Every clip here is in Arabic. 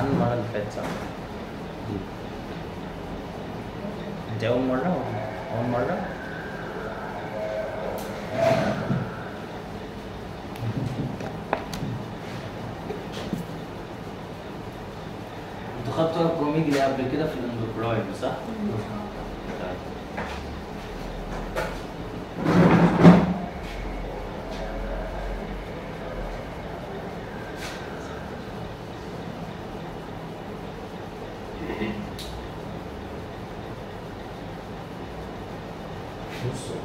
عنه المرة اللي فاتت صح؟ انت أول مرة ولا أول مرة؟ انتوا خدتوا الكروميجلي قبل كده في الاندوكراين صح؟ طيب. بصوا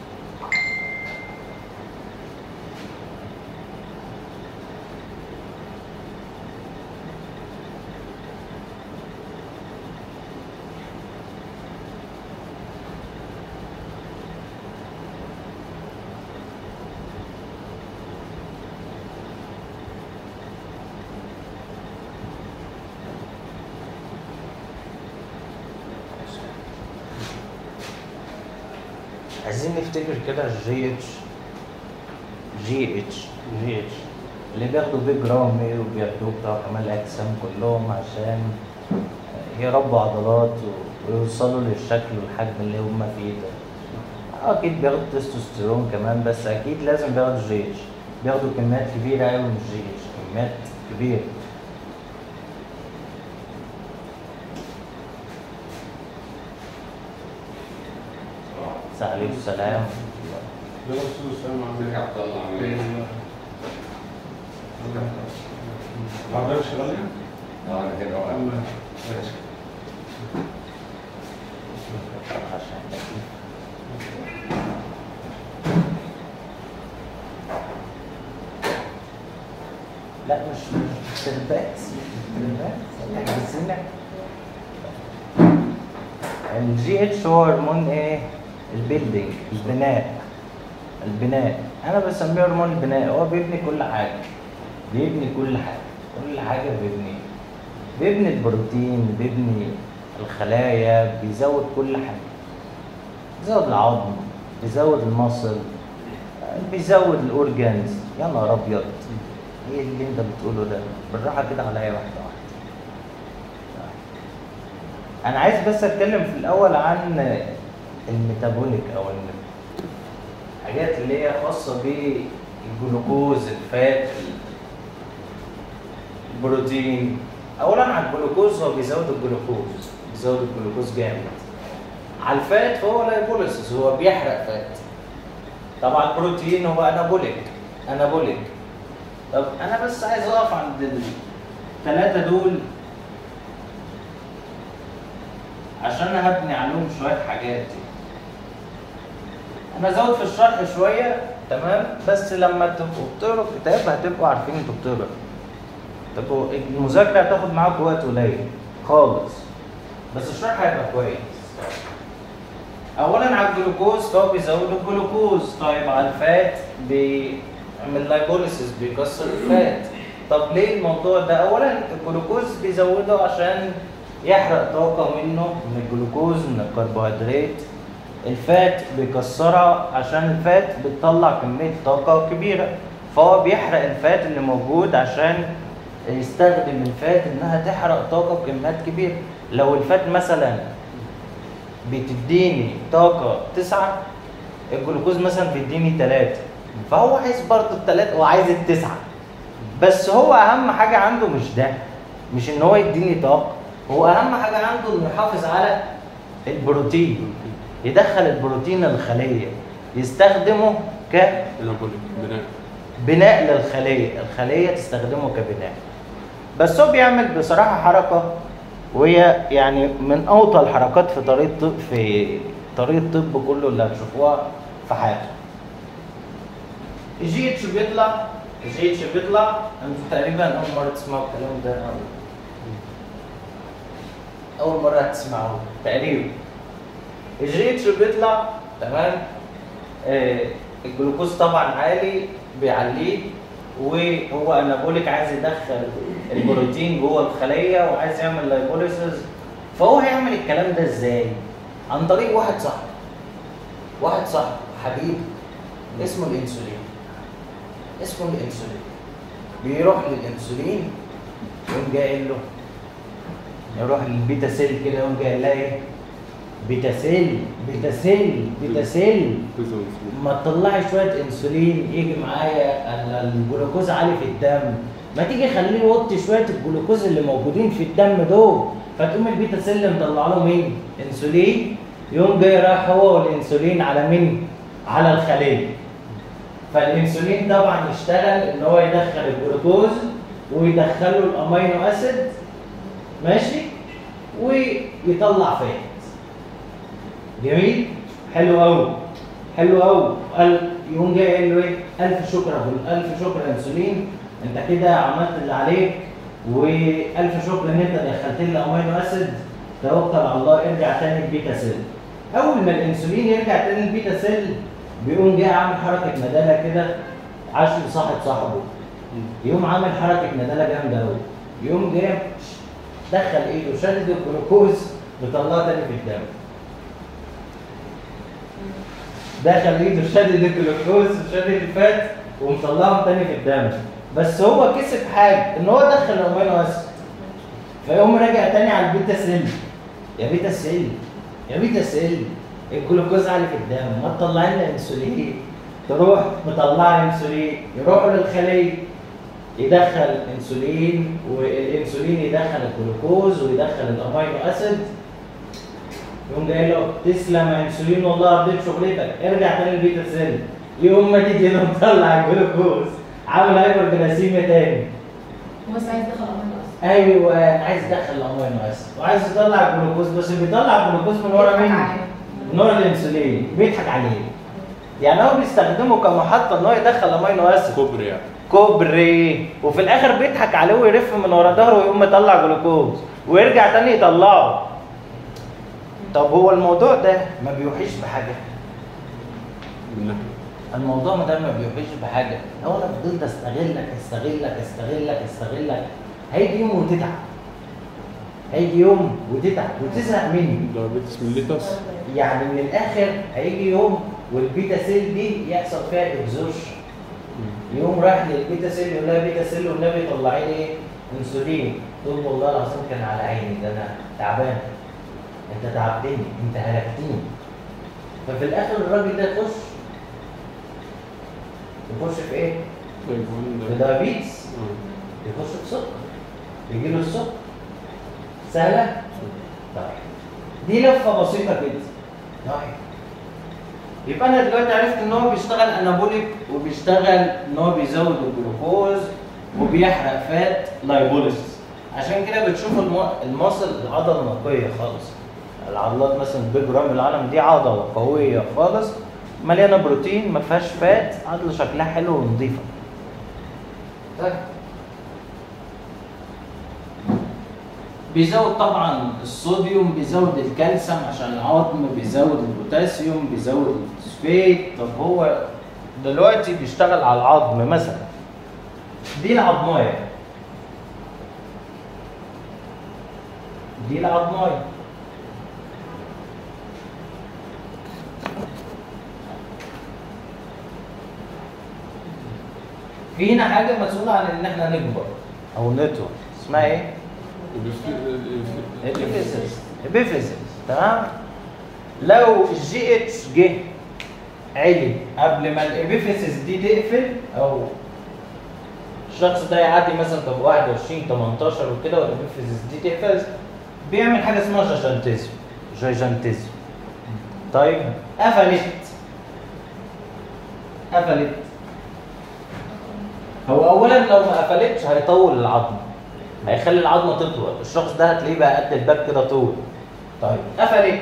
عايزين نفتكر كده الجي اتش اللي بياخدوا بيه جرامي وبياخدوه بتوع كمال الاجسام كلهم عشان يربوا عضلات ويوصلوا للشكل والحجم اللي هم فيه ده. اكيد بياخدوا تستوستيرون كمان، بس اكيد لازم بياخدوا جي اتش، بياخدوا كميات كبيره قوي من الجي اتش، كميات كبيره. عليكم السلام. لا مش تربات الجي اتش هو هرمون ايه؟ البيلدينج، البناء. انا بسميه هرمون البناء. هو بيبني كل حاجه، كل حاجه بيبني البروتين، بيبني الخلايا، بيزود كل حاجه، بيزود العظم، بيزود المصل، بيزود الاورجانز. يا نهار ابيض، ايه اللي انت بتقوله ده؟ بالراحه كده عليا واحده واحده. انا عايز بس اتكلم في الاول عن الميتابوليك او الحاجات اللي هي خاصه بالجلوكوز، الفات، البروتين. اولا على الجلوكوز، هو بيزود الجلوكوز جامد. على الفات فهو لايبوليسيس، هو بيحرق فات. طبعا البروتين هو انابوليك. طب انا بس عايز اقف عند الثلاثه دول عشان هبني عليهم شويه حاجات. انا ازود في الشرح شويه تمام، بس لما تبقوا بتقروا الكتاب هتبقوا عارفين انتوا بتقروا. المذاكره هتاخد معاكم وقت قليل خالص، بس الشرح هيبقى كويس. اولا على الجلوكوز فهو بيزود الجلوكوز. طيب على الفات بيعمل لايبوليسيس، بيكسر الفات. طب ليه الموضوع ده؟ اولا الجلوكوز بيزوده عشان يحرق طاقه منه، من الجلوكوز، من الكربوهيدرات. الفات بيكسرها عشان الفات بتطلع كميه طاقه كبيره، فهو بيحرق الفات اللي موجود عشان يستخدم الفات انها تحرق طاقه بكميات كبيره. لو الفات مثلا بتديني طاقه 9، الجلوكوز مثلا بيديني 3، فهو عايز برضه ال3 وعايز ال9. بس هو اهم حاجه عنده مش ان هو يديني طاقه، هو اهم حاجه عنده انه يحافظ على البروتين، يدخل البروتين الخليه، يستخدمه بناء الخليه تستخدمه كبناء. بس هو بيعمل بصراحه حركه، وهي يعني من اوطى الحركات في طريق الطب كله اللي هتشوفوها في حياتكم. الجي اتش بيطلع، انتوا تقريبا اول مره تسمعوا الكلام ده، اول مره هتسمعوه تقريبا. الجي اتش بيطلع تمام. الجلوكوز طبعا عالي بيعليه، وهو انابوليك، عايز يدخل البروتين جوه الخليه وعايز يعمل لايبوليسيس. فهو هيعمل الكلام ده ازاي؟ عن طريق واحد صاحبه حبيب اسمه الانسولين. بيروح للانسولين ويقوم جاي له يروح للبيتا سيل كده يقوم جاي يلاقي بيتا سيل بيتا سيل بيتا سيل، ما تطلعي شويه انسولين يجي معايا الجلوكوز عالي في الدم، ما تيجي خليه يوطي شويه الجلوكوز اللي موجودين في الدم دول، فتقوم البيتا سيل مطلع له مين؟ انسولين، يقوم جاي رايح هو والانسولين على مين؟ على الخليه. فالانسولين طبعا يشتغل ان هو يدخل الجلوكوز ويدخله الامينو اسيد ماشي، ويطلع فات. جميل؟ حلو قوي حلو قوي. قال يقوم جاي قال له ايه؟ الف شكر يا ابو الف شكر يا انسولين، انت كده عملت اللي عليك، والف شكر ان انت دخلت لي امينو اسيد، توكل على الله ارجع تاني البيتا سيل. اول ما الانسولين يرجع تاني البيتا سيل بيقوم جاي عامل حركه نداله كده، عشان صاحبه يقوم عامل حركه نداله جامده قوي، يقوم جاي دخل ايده شدد الجلوكوز وطلعه تاني في الدم. دخل ايده شدد الجلوكوز وشدد الفات ومطلعهم تاني في الدم، بس هو كسب حاجه ان هو دخل الامينو اسيد، فيقوم راجع تاني على البيتا سيل، يا بيتا سيل يا بيتا سيل الجلوكوز عالي في الدم، ما تطلع لنا انسولين. تروح مطلع انسولين، يروحوا للخليه يدخل انسولين، والانسولين يدخل الجلوكوز ويدخل الامينو اسيد، يقوم جاي له تسلم يا انسولين والله قضيت شغلتك، ارجع تاني البيتا سيل، يقوم ما تيجي له مطلع الجلوكوز عامل هايبر جلاسيميا تاني. هو بس عايز يدخل امينو اسيد. ايوه عايز يدخل الامينو اسيد وعايز يطلع الجلوكوز، بس بيطلع الجلوكوز من ورا مين؟ من ورا الانسولين، بيضحك عليه. يعني هو بيستخدمه كمحطه ان هو يدخل امينو اسيد كوبري يعني كوبري، وفي الاخر بيضحك عليه ويلف من ورا ظهره ويقوم مطلع جلوكوز ويرجع تاني يطلعه. طب هو الموضوع ده ما بيوحيش بحاجه؟ الموضوع ده ما بيوحيش بحاجه، لو انا فضلت استغلك هيجي يوم وتتعب، هيجي يوم وتتعب وتزهق مني. دايابيتس ميليتس يعني من الاخر هيجي يوم والبيتا سيل دي يحصل فيها اكزوشن، يقوم رايح للبيتا سيل يقول لها بيتا سيل والنبي طلعي لي ايه؟ انسولين. تقول والله العظيم كان على عيني، ده انا تعبان، انت تعبتني، انت هلكتني. ففي الاخر الراجل ده يخش في ايه؟ في دايابيتس، يخش في سكر، يجي له السكر. سهله؟ طيب دي لفه بسيطه كده. طيب يبقى انا دلوقتي عرفت ان هو بيشتغل انابوليك، وبيشتغل ان هو بيزود الجلوكوز وبيحرق فات لايبوليسيس. عشان كده بتشوف المصل العضله نقيه خالص. العضلات مثلا بيج رام العالم دي عضله قويه خالص مليانه بروتين ما فيهاش فات، عضله شكلها حلو ونظيفه. طيب بيزود طبعا الصوديوم، بيزود الكالسيوم عشان العظم، بيزود البوتاسيوم، بيزود الفوسفات. طب هو دلوقتي بيشتغل على العظم مثلا، دي العظمايه، دي العظمايه، في هنا حاجه مسؤوله عن ان احنا نكبر او نطول، اسمها ايه؟ ابيفيسيس. تمام؟ لو الجي اتش جه عالي قبل ما الابيفيسيس دي تقفل، او الشخص ده يعدي مثلا طب 21 18 وكده والابيفيسيس دي تقفل، بيعمل حاجه اسمها جايجانتيزم. طيب قفلت، هو اولا لو ما قفلتش هيطول العظم، هيخلي العظمه تطول، الشخص ده هتلاقيه بقى قد الباب كده طول. طيب قفلت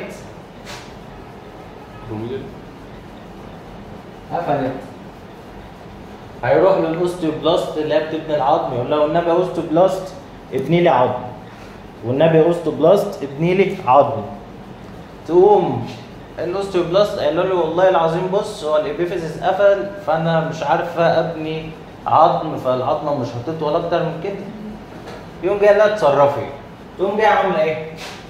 هيروح للاوستيوبلاست اللي هي بتبني العظم، يقول له والنبي يا اوستيوبلاست ابني لي عظم، والنبي يا اوستيوبلاست ابني لي عظم. تقوم الاوستيوبلاست قال له والله العظيم بص هو الابيفيسيس قفل، فانا مش عارفه ابني عظم، فالعظمه مش هتطول اكتر من كده. يقوم جاي لها اتصرفي، تقوم جاي عامله ايه؟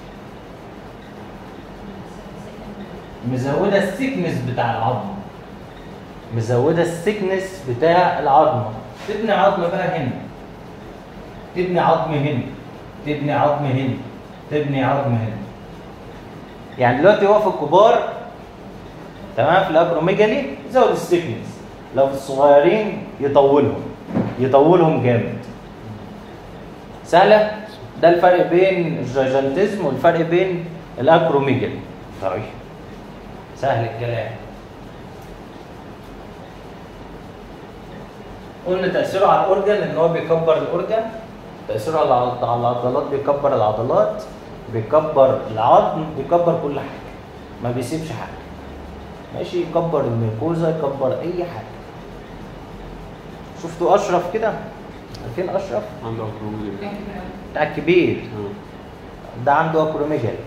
مزوده السيكنس بتاع العظم، مزوده السيكنس بتاع العظمه، تبني عظم بقى هنا، تبني عظم هنا، تبني عظم هنا، تبني عظم هنا. يعني دلوقتي هو في الكبار تمام، في الاكروميجالي يزود الستيفنس، لو في الصغيرين يطولهم جامد. سهله؟ ده الفرق بين الجايجانتيزم والفرق بين الاكروميجالي. طيب سهل الكلام. قلنا تأثيره على الأورجن إن هو بيكبر الأورجن، تأثيره على العضلات بيكبر العضلات، بيكبر العظم، بيكبر كل حاجة، ما بيسيبش حاجة. ماشي، يكبر الميكوزا، يكبر أي حاجة. شفتوا أشرف كده؟ عارفين أشرف؟ عنده أكروميجالي. بتاع الكبير. ده عنده أكروميجالي.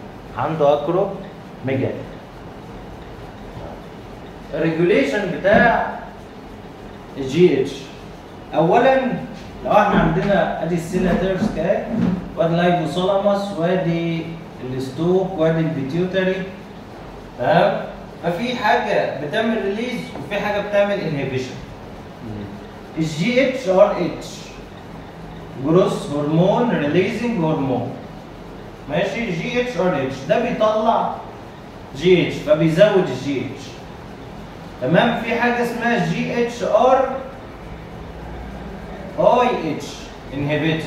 الريجوليشن بتاع الجي اتش. اولا لو احنا عندنا ادي السيناترز كده، وادي الهايبوثالاموس، وادي الستوك، وادي البيتيوتري، تمام؟ ففي حاجه بتعمل ريليز وفي حاجه بتعمل انهبيشن. الجي اتش ار اتش جروس هرمون ريليزنج هرمون. ماشي، جي اتش ار اتش ده بيطلع جي اتش فبيزود الجي اتش. تمام. في حاجه اسمها جي اتش ار اي اتش انهبيتور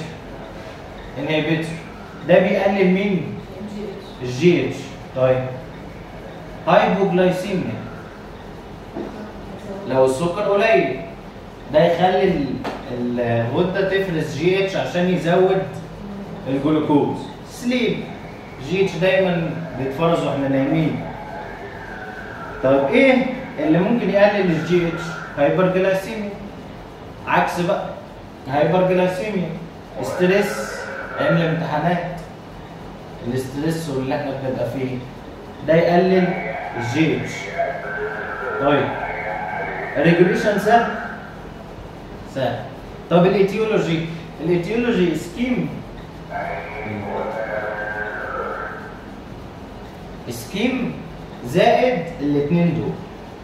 ده بيقلل مين؟ الجي اتش. طيب هايبوجلايسيميا لو السكر قليل، ده يخلي الغده تفرز جي اتش عشان يزود الجلوكوز. سليب، جي اتش دايما بيتفرز واحنا نايمين. طيب ايه اللي ممكن يقلل الجي اتش؟ هايبرجلايسيميا. عكس بقى هايبرجلايسيميا، ستريس، ايام الامتحانات، الاستريس اللي احنا بنبقى فيه ده يقلل الجي اتش. طيب الريجوليشن سهل. طب الايتيولوجي سكيم زائد الاثنين دول.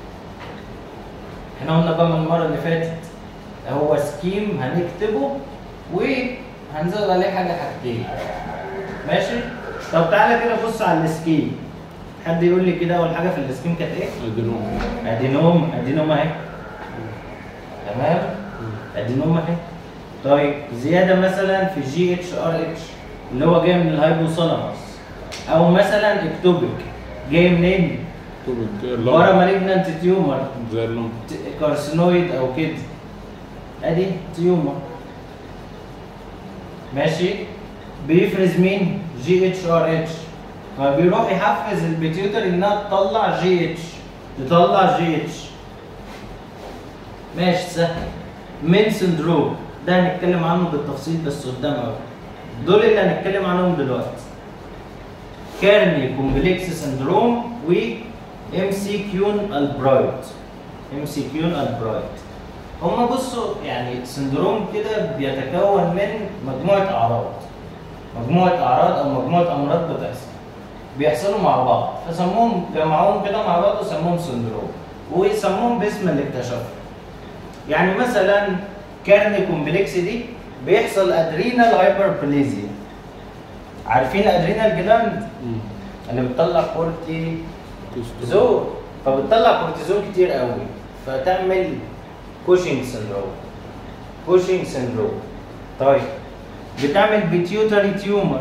احنا قلنا بقى من المره اللي فاتت هو سكيم هنكتبه وهنزود عليه حاجتين. ماشي؟ طب تعالى كده بص على السكيم. حد يقول لي كده اول حاجه في السكيم كانت ايه؟ ادينوم اهي. تمام؟ ادينوم اهي. طيب زياده مثلا في جي اتش ار اتش اللي هو جاي من الهايبوثالاموس، او مثلا اكتوبيك جاي منين؟ ورا مالجنانت تيومر زي اللون كارسينويد او كده، ادي تيومر. ماشي، بيفرز مين؟ جي اتش ار اتش، فبيروح يحفز البيتيوتري انها تطلع جي اتش. ماشي سهل. مين سندروم ده هنتكلم عنه بالتفصيل بس قدام قوي. دول اللي هنتكلم عنهم دلوقتي. كيرني كومبلكس سندروم و ام سي كيون البرايت. هما بصوا يعني سندروم كده بيتكون من مجموعة أعراض أو مجموعة أمراض بيحصلوا مع بعض، فسموهم جمعوهم كده مع بعض وسموهم سندروم، ويسموهم باسم اللي اكتشفه. يعني مثلا كيرني كومبلكس دي بيحصل ادرينال هايبربليزيا. عارفين ادرينال جلاند اللي بتطلع كورتيزول، فبتطلع كورتيزول كتير قوي فتعمل كوشنج سندروم. طيب بتعمل بيتيوتري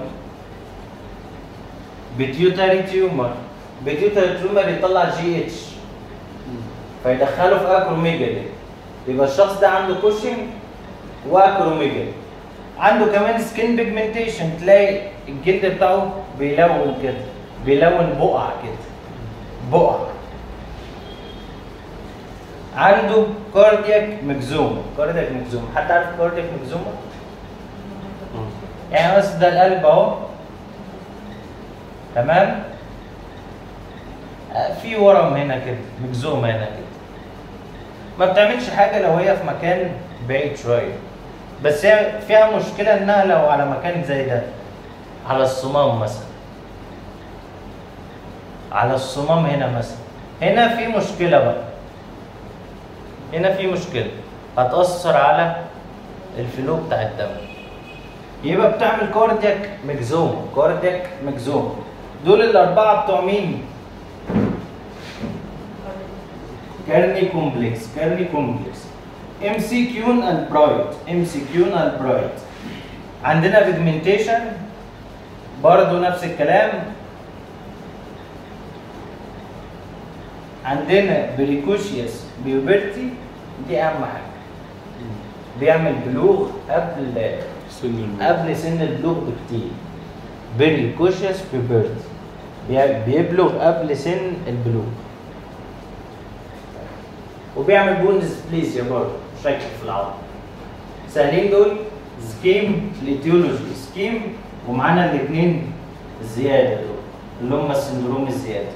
تيومر يطلع جي اتش فيدخله في اكروميجالي، يبقى الشخص ده عنده كوشنج واكروميجالي. عنده كمان سكين بيجمنتيشن، تلاقي الجلد بتاعه بيلون كده، بيلون بقع. عنده كاردياك مجزوم. حد عارف كاردياك مجزومه؟ يعني بس ده القلب اهو، تمام؟ في ورم هنا كده، مجزومه هنا كده. ما بتعملش حاجه لو هي في مكان بعيد شويه، بس هي فيها مشكله انها لو على مكان زي ده، على الصمام مثلا، على الصمام هنا مثلا، هنا في مشكله بقى، هتأثر على الفلو بتاع الدم. يبقى بتعمل كاردياك مجزوم. كاردياك مجزوم دول الاربعه بتوع مين؟ كارني كومبلكس. كارني كومبلكس. ام سي كيون اند برايت. ام سي كيون اند برايت. عندنا بيجمنتيشن برضه نفس الكلام. عندنا بريكوشيوس بيوبرتي، دي اهم حاجه، بيعمل بلوغ قبل سن البلوغ بكتير. بريكوشيوس بيوبرتي بيبلغ قبل سن البلوغ، وبيعمل بون ديسبليسيا برضه، شكل في العظم. سهلين دول. سكيم ليتيولوجي. سكيم ومعانا الاثنين الزياده دول اللي هم السندروم الزياده.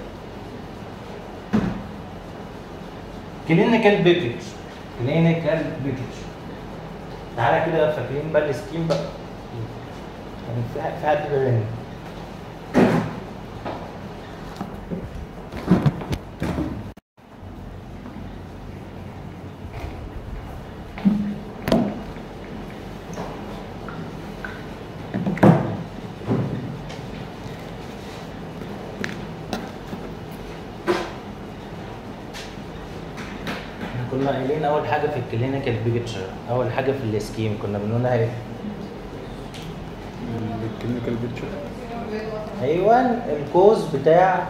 كلينيكال بيكتشر. كلينيكال بيكتشر. تعالى كده فاكرين بقى السكيم بقى؟ يعني في حد بيرن. كنا قايلين اول حاجه في الكلينيكال بيكتشر، اول حاجه في السكيم كنا بنقولها ايه؟ الكلينيكال بيكتشر. ايوه الكوز بتاع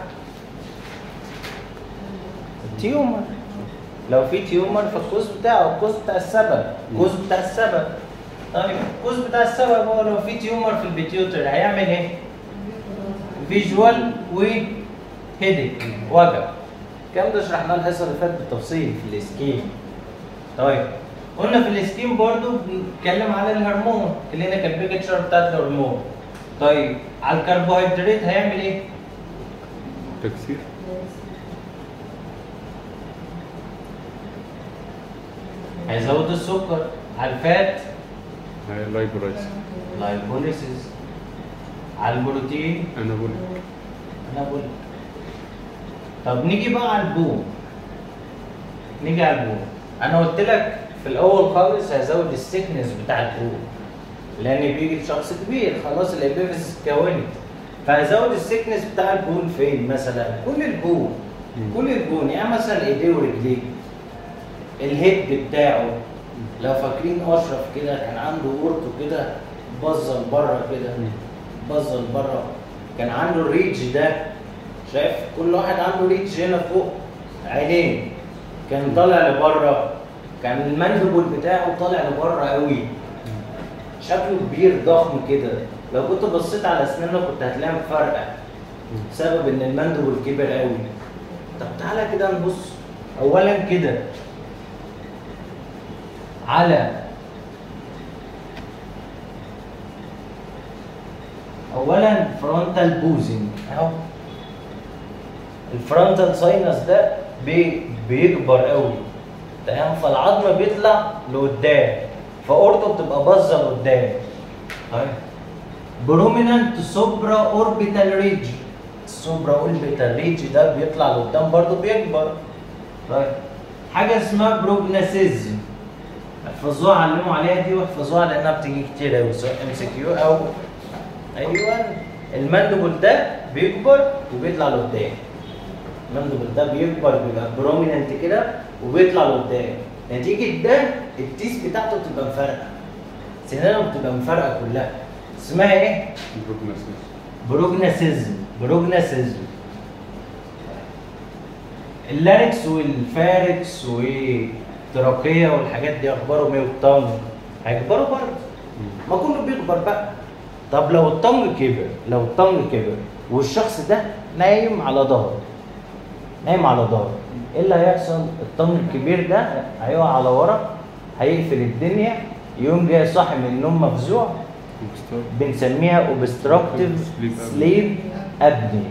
التيومر. لو في تيومر فالكوز بتاعه، الكوز بتاع السبب، الكوز بتاع السبب. طيب الكوز بتاع السبب هو لو في تيومر في البيتيوتر هيعمل ايه؟ فيجوال وهيدك، وجع. الكلام ده شرحناه الحصه اللي فاتت بالتفصيل في السكيم. طيب قلنا في السكيم برضو بنتكلم على الهرمون، كلينيكال بيكتشر بتاعت الهرمون. طيب على الكربوهيدرات هيعمل ايه؟ تكسير. هيزود السكر. على الفات لايبوليسيس. على البروتين انابوليك. طب نيجي بقى على البون. انا قلت لك في الاول خالص هزود السكنس بتاع البون، لان بيجي لشخص كبير خلاص الابيفيس اتكونت، فهزود السكنس بتاع البون فين مثلا؟ كل البون يعني مثلا ايديه ورجليه، الهيد بتاعه. لو فاكرين اشرف كده كان عنده اورتو كده بظل بره كده، بظل بره، كان عنده الريدج ده، شايف كل واحد عنده ريدج هنا فوق عينين، كان طالع لبره، كان المندبل بتاعه طالع لبره قوي، شكله كبير ضخم كده. لو كنت بصيت على اسنانه كنت هتلاقيها مفرقه بسبب ان المندبل كبر قوي. طب تعالى كده نبص اولا كده على اولا فرونتال بوزنج اهو. الفرونتال ساينس ده بيكبر قوي تمام، فالعظم بيطلع لقدام، فاورته بتبقى باظه لقدام. طيب برومينانت سوبرا اوربيتال ريج. السوبرا اوربيتال ريج ده بيطلع لقدام برضه بيكبر. طيب حاجه اسمها بروجناسيزم، احفظوها علموا عليها دي واحفظوها لانها بتيجي كتير قوي سواء ام سي كيو او ايوه. المندبل ده بيكبر وبيطلع لقدام. المندبل ده بيكبر بيبقى بروميننت كده وبيطلع لقدام، نتيجه ده التيس بتاعته بتبقى مفرقه، سنانه بتبقى مفرقه كلها. اسمها ايه؟ بروجناسيزم. اللاركس والفاركس والتراكيه والحاجات دي اخبارهم ايه؟ والطنج هيكبروا برضه، ما كله بيكبر بقى. طب لو الطنج كبر والشخص ده نايم على ظهره، ايه اللي هيحصل؟ الطنج الكبير ده هيقع على ورا، هيقفل الدنيا، يقوم جاي صاحي من النوم مفزوع، بنسميها اوبستراكتيف سليب ابني.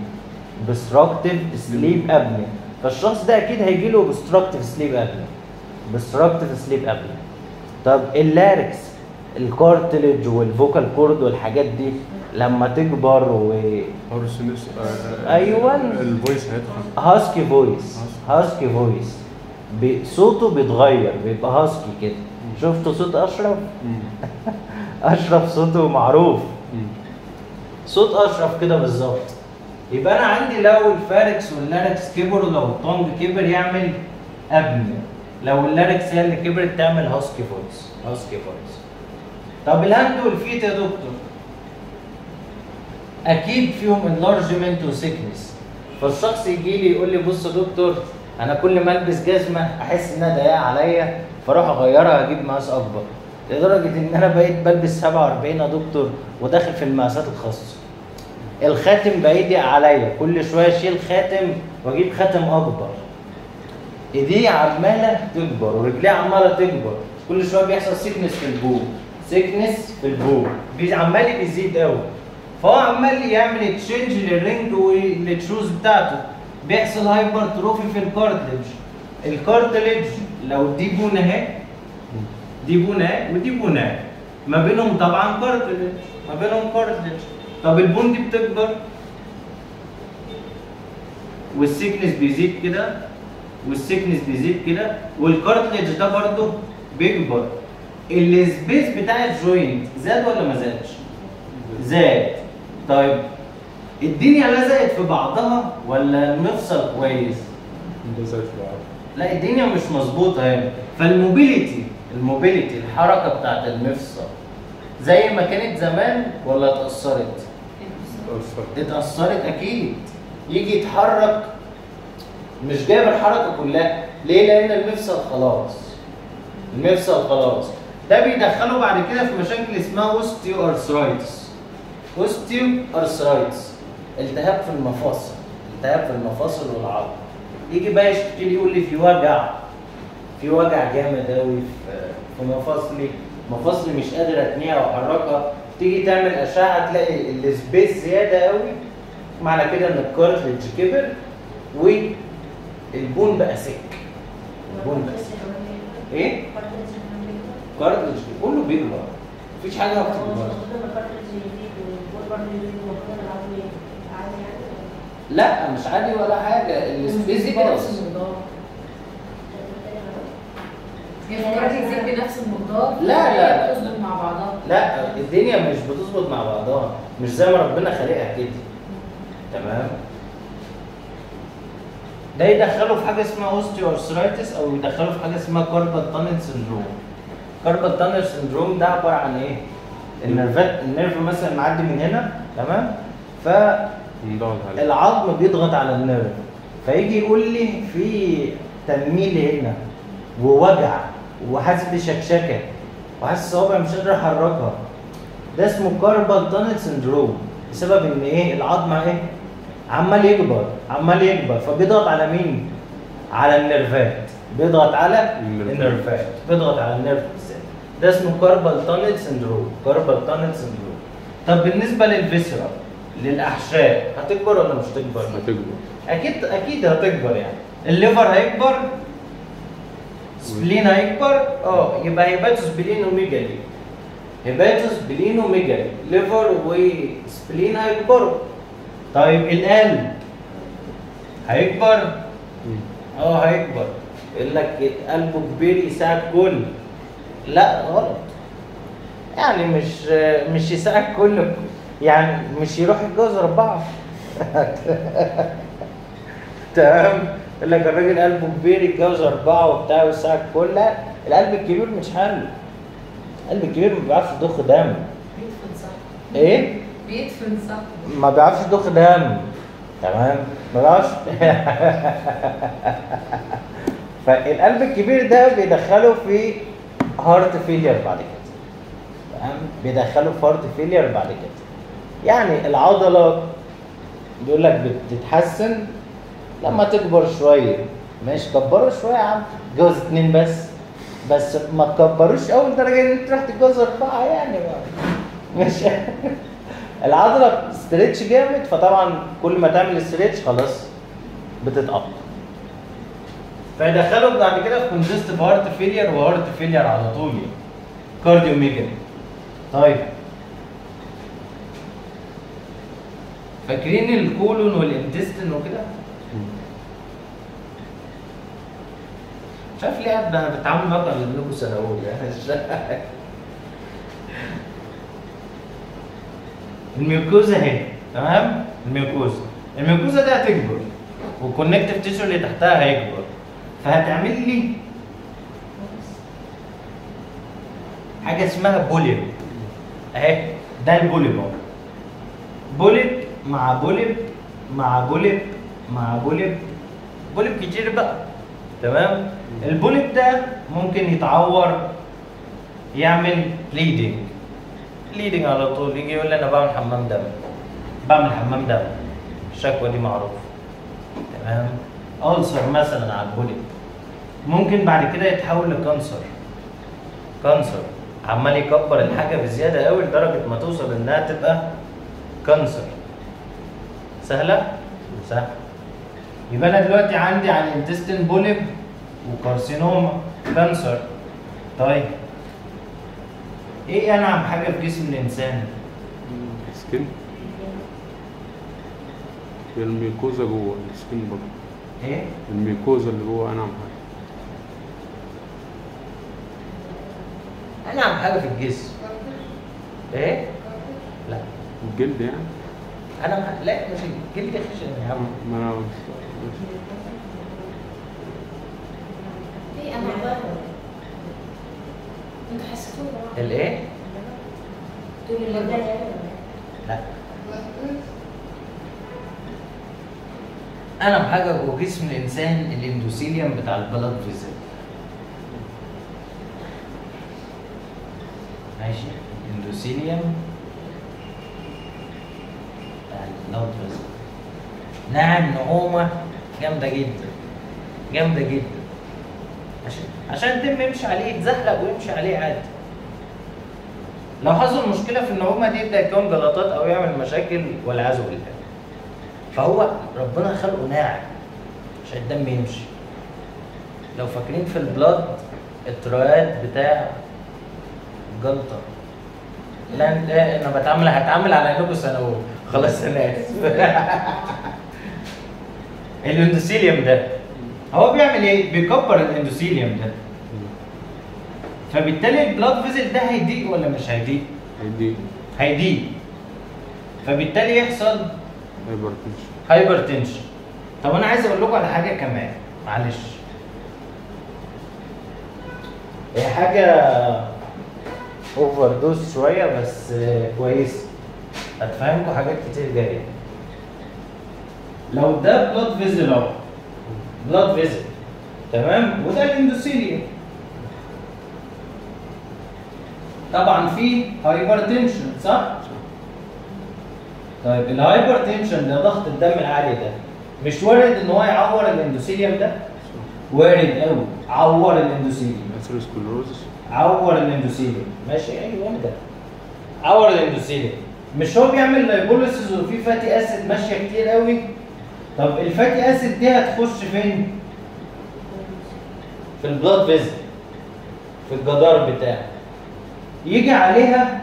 فالشخص ده اكيد هيجي له اوبستراكتيف سليب ابني. طب اللاركس، الكارتلج والفوكال كورد والحاجات دي لما تكبر ايوه الفويس هيدخل هاسكي فويس صوته بيتغير، بيبقى هاسكي كده. شفتوا صوت اشرف؟ اشرف صوته معروف، صوت اشرف كده بالظبط. يبقى انا عندي لو الفاركس واللاركس كبروا، لو الطنج كبر يعمل ابني، لو اللاركس هي اللي كبرت تعمل هاسكي فويس، هاسكي فويس. طب الهاند والفيت يا دكتور اكيد فيهم انلارجمنت وسيكنس، فالشخص يجي لي يقول لي بص يا دكتور انا كل ما البس جزمه احس انها ضيقه عليا فاروح اغيرها اجيب مقاس اكبر، لدرجه ان انا بقيت بلبس 47 يا دكتور وداخل في المقاسات الخاصه. الخاتم بقى يضيق عليا، كل شويه اشيل خاتم واجيب خاتم اكبر. ايديه عماله تكبر ورجليه عماله تكبر، كل شويه بيحصل سيكنس في البو، سيكنس في البو عمال بيزيد قوي. فهو عمال يعمل تشينج للرينج والتشوز بتاعته، بيحصل هايبر تروفي في الكارتلج. الكارتلج لو دي بونه اهي، دي بونه اهي ودي بونه اهي، ما بينهم طبعا كارتلج، ما بينهم كارتلج. طب البون دي بتكبر والسيكنس بيزيد كده والسيكنس بيزيد كده، والكارتلج ده برضه بيكبر. السبيس بتاع الجوينت زاد ولا ما زادش؟ زاد. طيب الدنيا لزقت في بعضها ولا المفصل كويس؟ لزقت في بعض. لا الدنيا مش مظبوطه هنا. فالموبيليتي، الموبيليتي الحركه بتاعت المفصل زي ما كانت زمان ولا اتأثرت؟ اتأثرت اكيد. يجي يتحرك مش جايب الحركه كلها، ليه؟ لان المفصل خلاص، المفصل خلاص. ده بيدخله بعد كده في مشاكل اسمها اوستيو ارثرايتس. اوستيو ارثرايتس التهاب في المفاصل، التهاب في المفاصل والعظم. يجي بقى يشتكي لي يقول لي في وجع، في وجع جامد قوي في مفاصلي، مفاصلي مش قادر اتنيها واحركها. تيجي تعمل اشعه تلاقي السبيس زياده قوي، معنى كده ان الكارتلج كبر والبون بقى سك. البون بقى سك. ايه؟ كارتلج كله بيكبر، مفيش حاجه ما بتكبرش. لا مش عادي ولا حاجه، السبيس كده بس. هي الكارتلج بنفس المقدار؟ لا بتظبط مع بعضها. لا الدنيا مش بتظبط مع بعضها، مش زي ما ربنا خالقها كده. تمام؟ ده يدخله في حاجه اسمها اوستيو ارثرايتس او يدخله في حاجه اسمها كاربال تانل سندروم. كاربال تانل سندروم ده عباره عن ايه؟ النيرف مثلا معدي من هنا، تمام؟ فالعظم بيضغط على النيرف، فيجي يقول لي في تنميل هنا ووجع وحاسس بشكشكه وحاسس صوابعي مش قادر احركها. ده اسمه كاربال تانل سندروم، بسبب ان ايه؟ العظم ايه؟ عمال يكبر، عمال يكبر، فبيضغط على مين؟ على النيرفات، بيضغط على النيرفات، بيضغط على النيرف بالذات. ده اسمه كاربال تانل سندروم، كاربال تانل سندروم. طب بالنسبه للفيسرا، للاحشاء، هتكبر ولا مش هتكبر؟ هتكبر. اكيد هتكبر. يعني الليفر هيكبر، سبلين هيكبر، يبقى هيباتوس بلينوميجالي، هيباتوس بلينوميجالي، ليفر وسبلين هيكبروا. طيب القلب هيكبر؟ هيكبر. يقول لك قلبه كبير يساعد كل، لا غلط. يعني مش يساعد كل، يعني مش يروح يتجوز 4. تمام؟ يقول لك الراجل قلبه كبير يتجوز 4 وبتاع ويساعد كل، لا القلب الكبير مش حل. القلب الكبير ما بيعرفش يضخ دم. بيدفن صح. ايه؟ بيدفن صح. ما بيعرفش يضخ دم. تمام؟ ما بيعرفش. فالقلب الكبير ده بيدخله في هارت فيلير بعد كده. تمام؟ بيدخله في هارت فيلير بعد كده. يعني العضلة بيقول لك بتتحسن لما تكبر شويه. ماشي، كبروا شويه يا عم، اتجوز 2 بس ما تكبروش اول درجه ان انت تروح تتجوز 4 يعني. ماشي. العضله ستريتش جامد، فطبعا كل ما تعمل ستريتش خلاص بتتقطع. فيدخلوا بعد كده في كونجستيف هارت فيلير وهارت فيلير على طول، كارديو ميجالي. طيب فاكرين الكولون والانتستين وكده؟ مش عارف ليه انا بتعامل معاكم على انكم ثانوي يعني. الميوكوزا اهي، تمام؟ الميوكوزا دي هتكبر، والكونكتيف تيشو اللي تحتها هيكبر، فهتعمل لي حاجه اسمها بوليب اهي. ده البوليب اهو، بوليب مع بوليب مع بوليب مع بوليب، بوليب كتير بقى، تمام؟ البوليب ده ممكن يتعور، يعمل بليدنج على طول، يجي يقول لي انا بعمل حمام دم، الشكوى دي معروفه، تمام؟ ألسر مثلا على البوليب، ممكن بعد كده يتحول كانسر، عمال يكبر الحاجه بزياده قوي لدرجه ما توصل انها تبقى كانسر. سهله؟ يبقى انا دلوقتي عندي على الانتستين بوليب وكارسينوما كانسر. طيب ايه انعم حاجه في جسم الانسان؟ سكين. هي الميكوزا جوه السكين برضه. ايه؟ الميكوزا اللي جوه انعم حاجه. انعم حاجه في الجسم ايه؟ لا الجلد يعني. لا مش الجلد خشن يا عم. ما انا ايه انا بره انتوا حسيتوه الايه؟ طول الليل؟ لا انعم حاجه جوه جسم الانسان الاندوثيليوم بتاع البلد فيزل. ماشي، الاندوثيليوم بتاع البلد فيزل ناعم نعومه جامده جدا عشان تم يمشي عليه، يتزحلق ويمشي عليه عادي. لو حصل مشكله في النعومه دي يبدا يكون جلطات او يعمل مشاكل والعياذ بالله. فهو ربنا خلقه ناعم عشان الدم يمشي. لو فاكرين في البلاد الترايات بتاع الجلطه، لا انا هتعامل على انكم ثانوي خلاص، انا اسف. الاندوثيليوم ده هو بيعمل ايه؟ بيكبر الاندوثيليوم ده، فبالتالي البلاد فيزل ده هيضيق ولا مش هيضيق؟ هيضيق. فبالتالي يحصل هايبرتنشن. طب انا عايز اقول لكم على حاجه كمان، معلش، هي حاجه اوفر دوز شويه بس كويس، هتفهمكم حاجات كتير جايه. لو ده بلاد فيزل اهو، بلاد فيزل، تمام؟ وده الاندوثيليوم، طبعا فيه هايبرتنشن، صح؟ طيب الهايبرتنشن ده، ضغط الدم العالي ده، مش وارد ان هو يعور الاندوثيليوم ده؟ وارد قوي، عور الاندوثيليوم. عور الاندوثيليوم، ماشي، ايوه ده عور الاندوثيليوم. مش هو بيعمل لايبوليسيس وفي فاتي اسيد ماشيه كتير قوي؟ طب الفاتي اسيد دي هتخش فين؟ في البلاد فيزل، في الجدار بتاعه. يجي عليها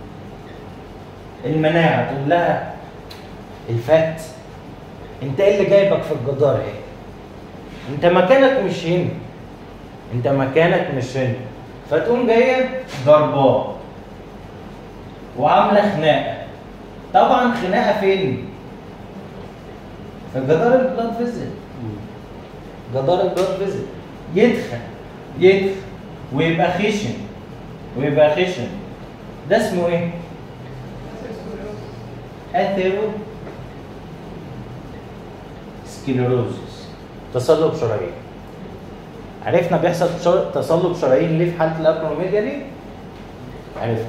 المناعه تقول لها الفات انت ايه اللي جايبك في الجدار ايه؟ انت مكانك مش هنا. فتقوم جايه ضرباه وعامله خناقه. طبعا خناقه فين؟ في جدار البلاد فيزل. جدار البلاد فيزل يدخل ويبقى خشن. ده اسمه ايه؟ اثيرو سكليروزس، تصلب شرايين. عرفنا بيحصل تصلب شرايين ليه في حاله الاكروميجالي؟ ليه؟ عرفنا.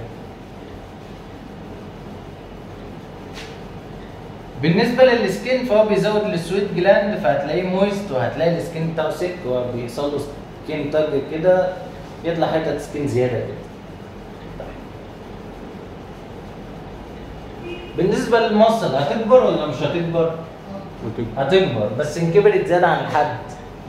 بالنسبه للسكين فهو بيزود السويت جلاند، فهتلاقيه مويست، وهتلاقي السكين بتاعه سيك، وبيحصل له سكين تاج كده، يطلع حته سكين زياده كده. بالنسبه للمصل هتكبر ولا مش هتكبر؟ هتكبر، بس ان كبرت زياده عن الحد.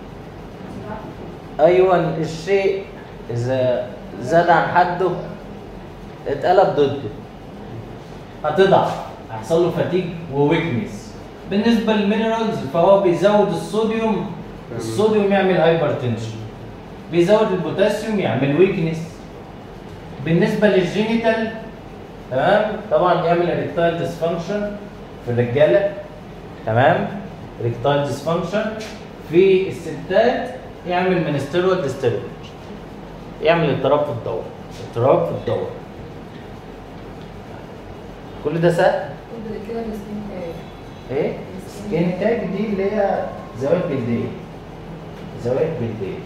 ايوه، الشيء اذا زاد عن حده اتقلب ضده، هتضعف، هيحصل له فاتيج وويكنس. بالنسبه للمينرالز فهو بيزود الصوديوم يعمل هايبرتنشن، بيزود البوتاسيوم يعمل ويكنس. بالنسبه للجينيتال تمام. طبعا يعمل اريكتايل ديسفانكشن في الرجاله، تمام، اريكتايل ديسفانكشن. في الستات يعمل منستيرول ديستربنس، يعمل اضطراب في الدوره، اضطراب في الدوره. كل ده سهل. كده السكين تاج. ايه؟ سكين تاج دي اللي هي زوايد جلديه، زوايد جلديه.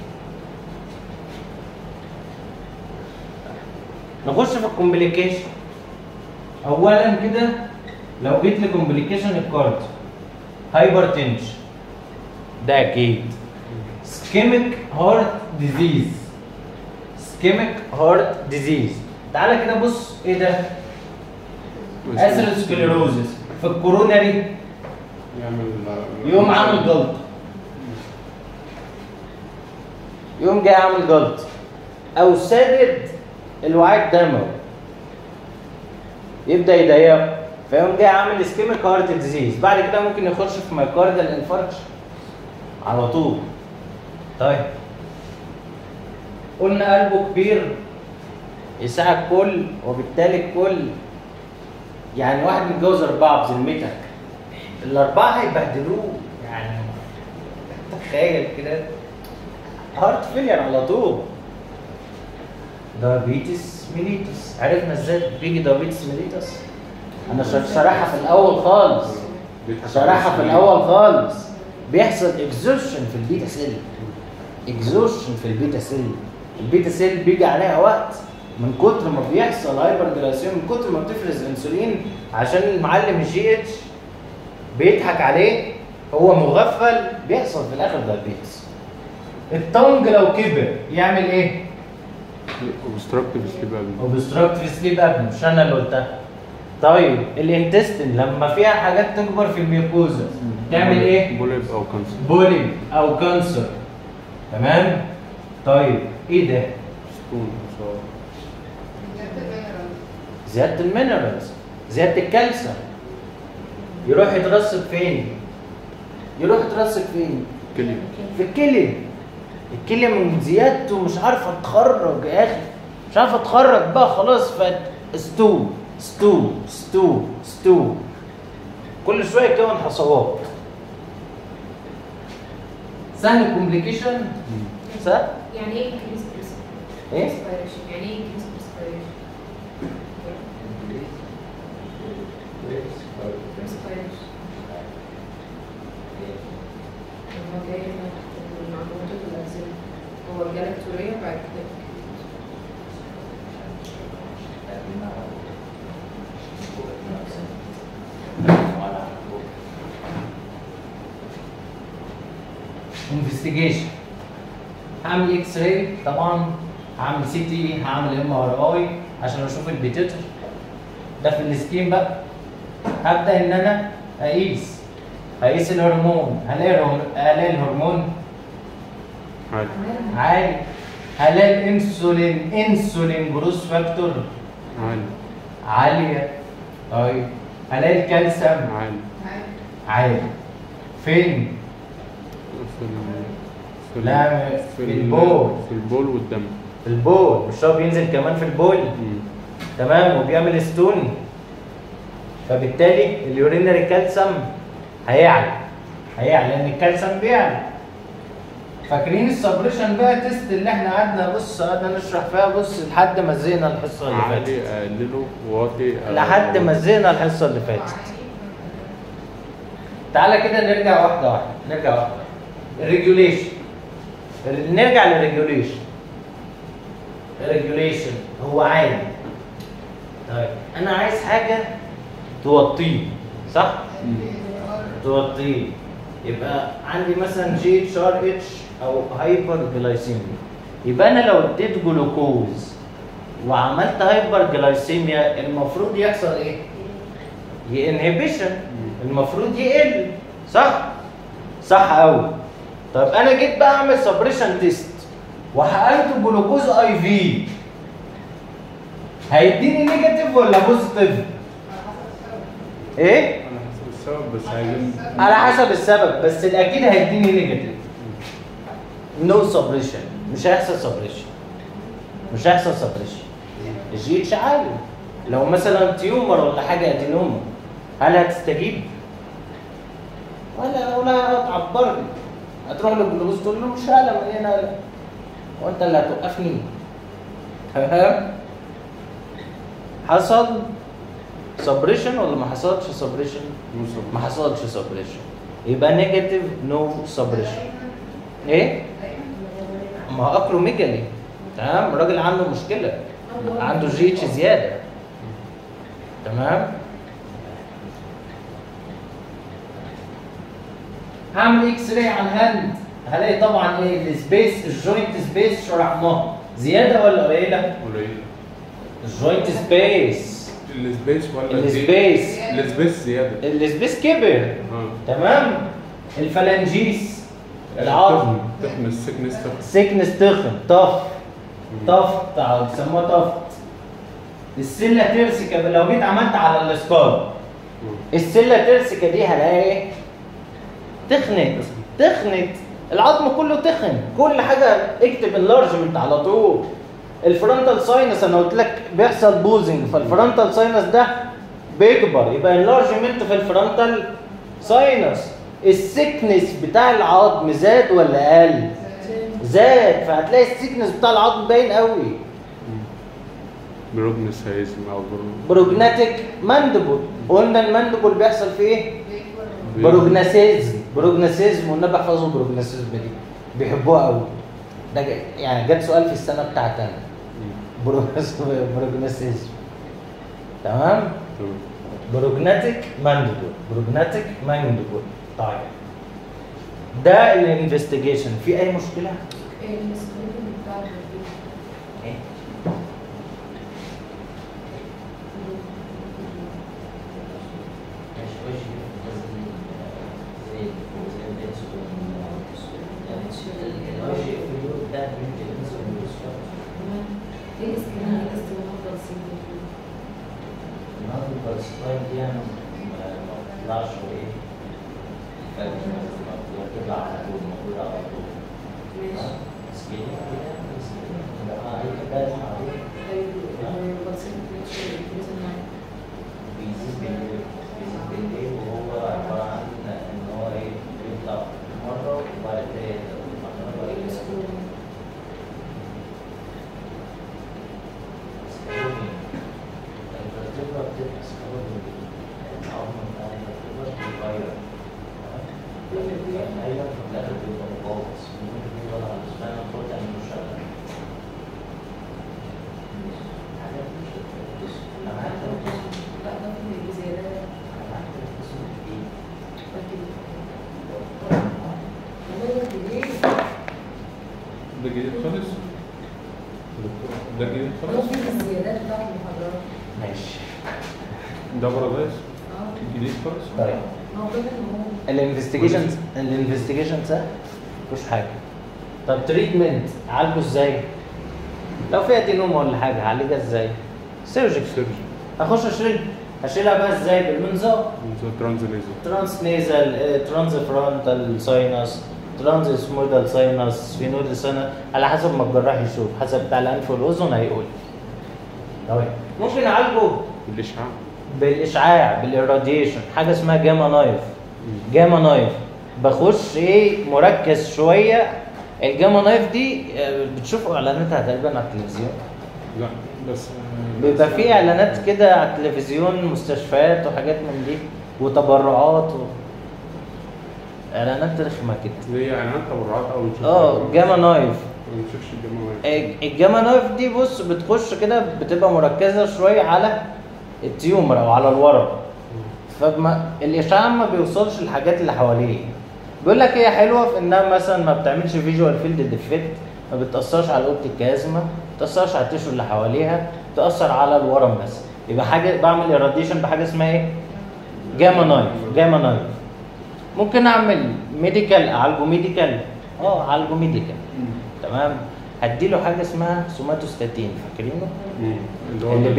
نخش في الكومبليكيشن. اولا كده لو جيت لكومبليكيشن الكارد، هايبر تنشن ده اكيد. سكيميك هارت ديزيز، سكيميك هارت ديزيز. تعالى كده بص ايه ده؟ اثيروسكليروزس في الكوروناري، يوم عامل جلطه، يوم جاي عامل جلطه او سادد الوعاء الدموي يبدا يضيقه، فيقوم جاي عامل اسكيميك هارت ديزيز. بعد كده ممكن يخش في مايكاردال انفاركشن على طول. طيب قلنا قلبه كبير يساع الكل، وبالتالي الكل يعني واحد متجوز 4 بذمتك، ال4 هيبهدلوه يعني. تخيل كده هارت فيلير على طول. دايابيتس ميليتس، عرفنا ازاي بيجي دايابيتس ميليتس؟ انا شرحها في الاول خالص، شرحها في الاول خالص. بيحصل اكزوشن في البيتا سيل، اكزوشن في البيتا سيل. البيتا سيل بيجي عليها وقت من كتر ما بيحصل هايبر جلايسيميا، من كتر ما بتفرز انسولين عشان المعلم الجي اتش بيضحك عليه، هو مغفل، بيحصل في الاخر دايابيتس. التونج لو كبر يعمل ايه؟ اوبستراكتيف سليب ابني. اوبستراكتيف سليب ابني، مش انا اللي قلتها. طيب الانتستين لما فيها حاجات تكبر في الميوكوزا تعمل ايه؟ بوليب او كانسر. بوليب او كانسر، تمام. طيب ايه ده؟ ستون. زياده المينرالز، زياده الكالسيوم. يروح يترسب فين؟ يروح يترسب فين؟ كلي. في الكلى. الكلى من زيادته مش عارفه تخرج يا اخي، مش عارفه تخرج بقى خلاص، ستو ستو ستو ستو، كل شويه يكون حصوات. سهل الكومبليكيشن؟ سهل؟ يعني ايه انكريز ايه؟ بريسبيريشن؟ يعني ايه انكريز بريسبيريشن؟ بريسبيريشن هو جاي من معلومات الأنزيم، هو جالك تورية بعد كده انفستيجيشن. هعمل اكس راي طبعا، هعمل سي تي، هعمل ام ار اي عشان اشوف البيتيتر ده في السكين بقى. هبدا ان انا هقيس الهرمون، هلاقي الهرمون عادي. عالي، هلاقي انسولين جروس فاكتور عادي. عاليه. طيب هلاقي الكالسيوم عادي. عالي. فين؟ لا، في البول. في البول والدم. في البول، مش هو بينزل كمان في البول؟ تمام، وبيعمل ستون، فبالتالي اليورينري كالسيوم هيعلى لان الكالسيوم بيعلى. فاكرين السبريشن بقى تيست اللي احنا قعدنا نشرح فيها لحد ما زهقنا الحصه اللي فاتت. عالي اقلله، واطي لحد ما زهقنا الحصه اللي فاتت. تعالى كده نرجع واحده واحده. الريجوليشن، نرجع للريجوليشن. الريجوليشن هو عالي. طيب انا عايز حاجه توطيه، صح؟ توطيه. يبقى عندي مثلا جي اتش ار اتش او هايبر جلايسيميا. يبقى انا لو اديت جلوكوز وعملت هايبر جلايسيميا المفروض يحصل ايه؟ انهبيشن، المفروض يقل، صح؟ صح قوي. طب انا جيت بقى اعمل سبريشن تيست وحقنته جلوكوز اي في، هيديني نيجاتيف ولا بوزيتيف؟ ايه؟ على حسب السبب، بس عايزين على حسب السبب، بس الاكيد هيديني نيجاتيف. نو سبريشن، مش هيحصل سبريشن. الجي اتش عالي، لو مثلا تيومر ولا حاجه ادينوما هل هتستجيب؟ ولا هتعبرني؟ هتروح للجلوكوز تقول له مش هقلق من هنا قلق، وانت اللي هتوقفني. تمام؟ حصل سبريشن ولا ما حصلش سبريشن؟ ما حصلش سبريشن، يبقى نيجاتيف نو سبريشن. ايه؟ ما هو اكروميجالي. تمام؟ الراجل عنده مشكله، عنده جي اتش زياده. تمام؟ هعمل اكس راي على الهاند، هلاقي طبعا ايه؟ السبيس، الجوينت سبيس شرحناه زياده ولا قليله؟ قليل. الجوينت سبيس، السبيس ولا السبيس، السبيس زياده. السبيس كبر. تمام؟ الفلانجيس، العظم تخن، السكنس تخن، سيكنس تخن، طف بيسموها طف. السله ترسكه، لو جيت عملت على الاسكار السله ترسكه دي هلاقي ايه؟ تخنت، العظم كله تخن، كل حاجه اكتب انلارجمنت على طول. الفرونتال ساينس انا قلت لك بيحصل بوزنج، فالفرونتال ساينس ده بيكبر، يبقى انلارجمنت في الفرونتال ساينس. السكنس بتاع العظم زاد ولا قل؟ زاد، فهتلاقي السكنس بتاع العظم باين قوي. بروجنوسيزم او بروجناتيك ماندبل، قلنا الماندبل بيحصل فيه ايه؟ بروجناسيزم، والنبي احفظوا بروجناسيزم دي بيحبوها قوي. ده يعني جت سؤال في السنه بتاعتنا بروجناسيزم. تمام؟ بروجناتيك ماندبل. طيب ده الانفستيجيشن. في اي مشكله؟ السكرين بتاع ايه؟ ايه السكرين اللي لسه بنفضل سنين النهارده السلايد دي انا ما بطلعش ايه؟ بتطلع على طول، موجوده على طول. ماشي. سكيل كده، ده عليك ده عليك. بيزيد بالليل وهو عباره عن ان هو ايه؟ بيطلع مره وبعد كده الفرتبرا بتبقى سكرولينج، العظم بتاع الفرتبرا بيتغير. ايوه، في الاخر بيبقى مبوظ، ممكن يفضل على السباينال كورد يعمل له شلل. حاجات مش بتبص، انا معاك لو بص، لا ده في زيادة. انا معاك لو بص ايه؟ ده جديد خالص. ده جديد هو خالص. في الزيادات بتاعت المحاضرات. ماشي. ده بارادايس جديد خالص. طيب هو كده ان هو الانفستيجيشن سهل، مفيش حاجه. طب تريتمنت اعالجه ازاي؟ لو في ادينوما ولا حاجه هعالجها ازاي؟ سيرجيك. هخش هشيلها بقى ازاي؟ بالمنظار. ترانس نيزل، ترانس فرونتال ساينس، ترانس سمودال ساينس، فينودال ساينس، على حسب ما الجراح يشوف، حسب بتاع الانف والاذن هيقول. طيب ممكن اعالجه بالاشعاع، بالاراديشن، حاجه اسمها جاما نايف. بخش ايه؟ مركز شويه. الجاما نايف دي بتشوفوا اعلاناتها تقريبا على التلفزيون. لا بس بيبقى في اعلانات كده على التلفزيون، مستشفيات وحاجات من دي وتبرعات اعلانات رخمه كده. هي اعلانات تبرعات او جاما نايف. ما نشوفش الجاما نايف. الجاما نايف دي بص بتخش كده، بتبقى مركزه شويه على التيومر او على الورم، فالاشعاع ما بيوصلش للحاجات اللي حواليه. بيقول لك هي حلوه في انها مثلا ما بتعملش فيجوال فيلد ديفكت، ما بتاثرش على الاوبتيك كازما، ما بتاثرش على التيشو اللي حواليها، بتاثر على الورم بس. يبقى حاجه بعمل ايراديشن بحاجه اسمها ايه؟ جاما نايف. ممكن اعمل ميديكال، اعالجه ميديكال. تمام. هديله حاجه اسمها سوماتوستاتين، فاكرينه؟ اللي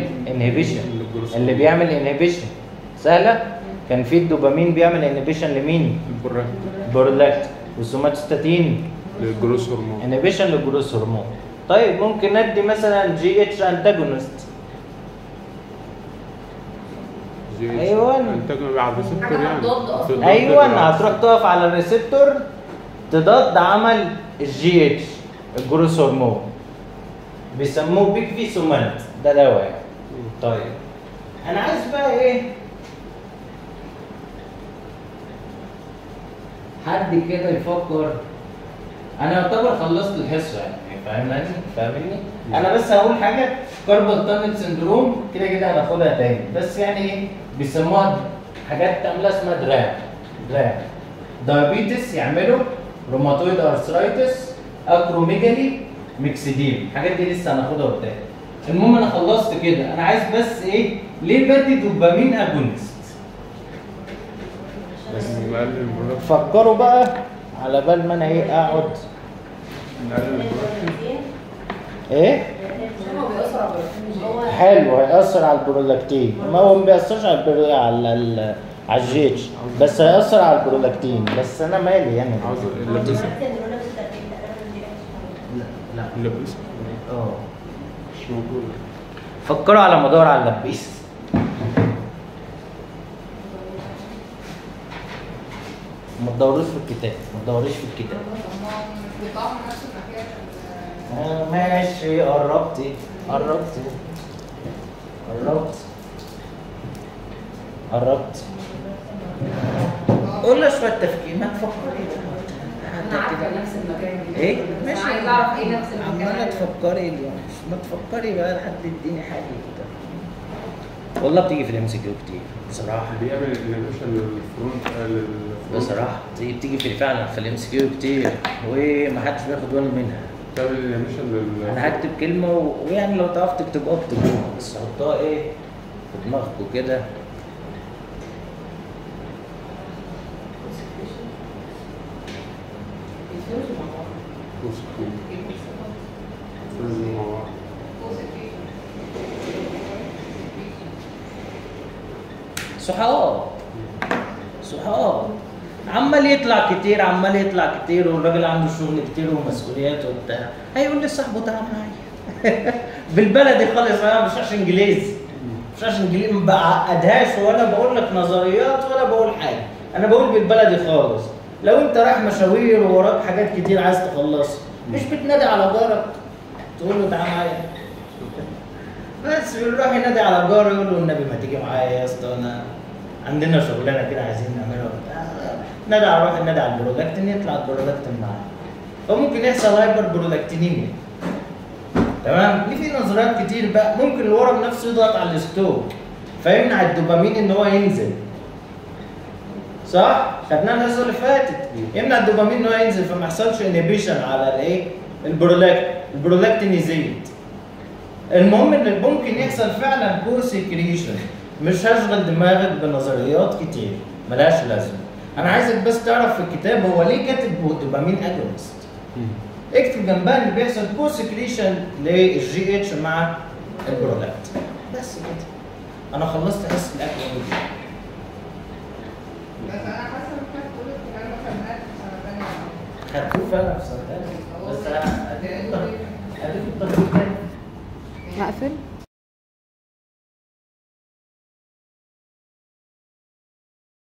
بيعمل انهبيشن. سهله. كان في الدوبامين بيعمل انهبيشن لمين؟ البرولاكت. والسوماتوستاتين للجروس هرمون، انهبيشن للجروس هرمون. طيب ممكن ندي مثلا جي اتش انتاجونست. جي اتش. أيوة. انت على الريسبتور حاجة يعني. هتضاد أصلاً. ضد ايوه الرأس. هتروح تقف على الريسبتور تضاد عمل الجي اتش الجروث هرمون، بيسموه بيك في سومانت، ده دواء. طيب انا عايز بقى ايه، حد كده يفكر. انا يعتبر خلصت الحصه يعني، فاهمني؟ انا بس هقول حاجه، كاربال تانل سندروم كده كده هناخدها تاني، بس يعني ايه بيسموها حاجات تعملها اسمها درام دايابيتس، يعملوا روماتويد ارثرايتس، اكروميجالي، ميكسيديم، الحاجات دي لسه هناخدها قدام. المهم انا خلصت كده، انا عايز بس ايه، ليه بدي دوبامين اجونست؟ بس نقلل البرودكشن. فكروا بقى على بال ما انا ايه اقعد نقلل البرودكشن. ايه عشان هو بيأثر على البروتين. حلو، هيأثر على البرولاكتين، ما هو ما بيأثرش على على الجيتش، بس هيأثر على البرولاكتين، بس انا مالي يعني. عاوز اللبسها. لا اللبسها اه مش موجودة. فكروا على مدار على اللبيس. ما تدوروش في الكتاب، ما تدوريش في الكتاب. بيطعموا نفس الناحية ماشي، قربتي قربت. قول له شويه تفكير، ما تفكري انا عارفه نفس المكان. ايه؟ بس ماشي. انا عايزه اعرف ايه نفس المكان. عماله تفكري اليوم، ما تفكري بقى لحد اديني حاجه كده. والله بتيجي في الام سي كيو كتير بصراحه، بيعمل انيميشن للفرونت بصراحه بتيجي في فعلا في الام سي كيو كتير، ومحدش بياخد باله منها. بتعمل انيميشن انا هكتب كلمه ويعني لو تعرف تكتبوها اكتبوها، بس حطها ايه في دماغكم كده. بيتفرزوا مع بعض. صحاب عمال يطلع كتير والراجل عنده شغل كتير ومسؤوليات وبتاع، هيقول لصاحبه تعالى معايا بالبلدي خالص، انا مش عشان انجليزي، ما بعقدهاش ولا بقول لك نظريات ولا بقول حاجه، انا بقول بالبلدي خالص. لو انت رايح مشاوير ووراك حاجات كتير عايز تخلصها، مش بتنادي على جارك تقول له تعالى معايا؟ بس بيروح ينادي على جاره يقول له النبي ما تيجي معايا يا اسطى، انا عندنا شغلانه كده عايزين نعملها وبتاع. نادي على البرولاكتين، يطلع البرولاكتين معاه، فممكن يحصل هايبر برولاكتينيميا. تمام؟ في نظريات كتير بقى، ممكن الورم نفسه يضغط على الستوك فيمنع الدوبامين ان هو ينزل. صح؟ خدناها الحصه اللي فاتت، يمنع الدوبامين ان هو ينزل فما يحصلش انهبيشن على الايه؟ البرولاكتين يزيد. المهم ان ممكن يحصل فعلا كو سكريشن. مش هشغل دماغك بنظريات كتير ملهاش لازمه، انا عايزك بس تعرف في الكتاب هو ليه كاتب دوبامين اجونست. اكتب جنبها ان بيحصل كو سكريشن للجي اتش مع البرولاكت، بس كده. انا خلصت حصه الاكل دي. بس انا حاسه ان احنا كل الكلام ده خدناه في سنه ثانيه. خدتوه فعلا في سنه ثانيه، بس هديك التطبيق تاني. هقفل.